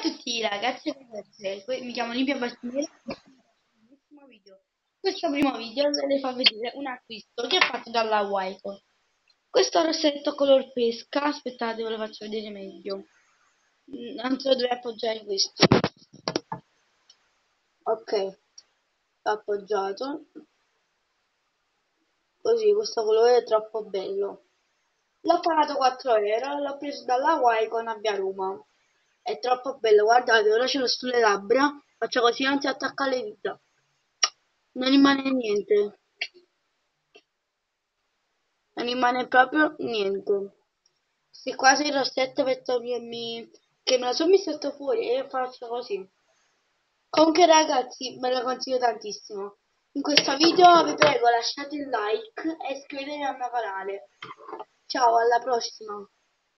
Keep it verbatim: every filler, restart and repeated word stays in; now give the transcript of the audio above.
tutti ragazzi e ragazze, que- mi chiamo Olimpia Bastinelli e questo è il mio primo video. Questo primo video le fa vedere un acquisto che ho fatto dalla Waico. Questo rossetto color pesca, aspettate ve lo faccio vedere meglio. Mm, Non so dove appoggiare questo. Ok, appoggiato. Così, questo colore è troppo bello. L'ho pagato quattro euro, l'ho preso dalla Wicon a Via Roma. È troppo bello, guardate, ora ce l'ho sulle labbra, faccio così non si attacca alle dita. Non rimane niente, non rimane proprio niente. Se quasi il rossetto per togliermi, che me lo sono messo fuori e faccio così. Comunque ragazzi, ve lo consiglio tantissimo. In questo video vi prego lasciate il like e iscrivetevi al mio canale. Ciao, alla prossima!